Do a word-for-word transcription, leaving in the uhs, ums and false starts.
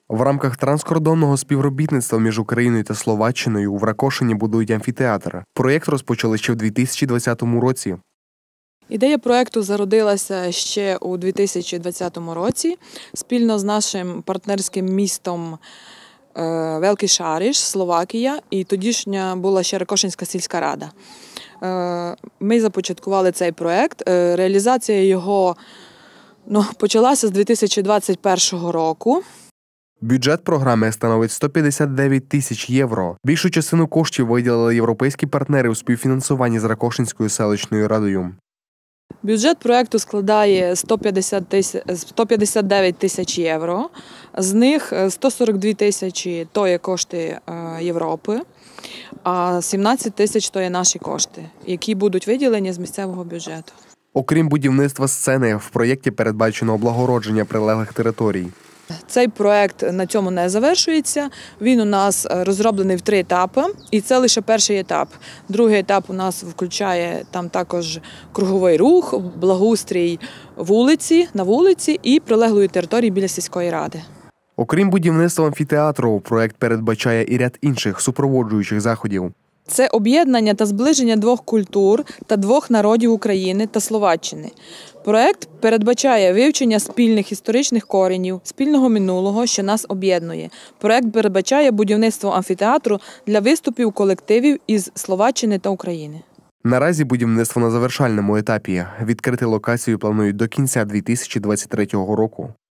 В рамках транскордонного співробітництва між Україною та Словаччиною в Ракошині будують амфітеатр. Проєкт розпочали ще в дві тисячі двадцятому році. Ідея проєкту зародилася ще у дві тисячі двадцятому році спільно з нашим партнерським містом Великий Шариш, Словакія, і тодішня була ще Ракошинська сільська рада. Ми започаткували цей проєкт. Реалізація його ну, почалася з дві тисячі двадцять першого року. Бюджет програми становить сто п'ятдесят дев'ять тисяч євро. Більшу частину коштів виділили європейські партнери у співфінансуванні з Ракошинською селищною радою. Бюджет проєкту складає сто п'ятдесят дев'ять тисяч євро. З них сто сорок дві тисячі – то є кошти Європи, а сімнадцять тисяч – то є наші кошти, які будуть виділені з місцевого бюджету. Окрім будівництва сцени, в проєкті передбачено облагородження прилеглих територій. Цей проєкт на цьому не завершується. Він у нас розроблений в три етапи, і це лише перший етап. Другий етап у нас включає там також круговий рух, благоустрій вулиці, на вулиці і прилеглої території біля сільської ради. Окрім будівництва амфітеатру, проєкт передбачає і ряд інших супроводжуючих заходів. Це об'єднання та зближення двох культур та двох народів України та Словаччини. Проєкт передбачає вивчення спільних історичних коренів, спільного минулого, що нас об'єднує. Проєкт передбачає будівництво амфітеатру для виступів колективів із Словаччини та України. Наразі будівництво на завершальному етапі. Відкрити локацію планують до кінця дві тисячі двадцять третього року.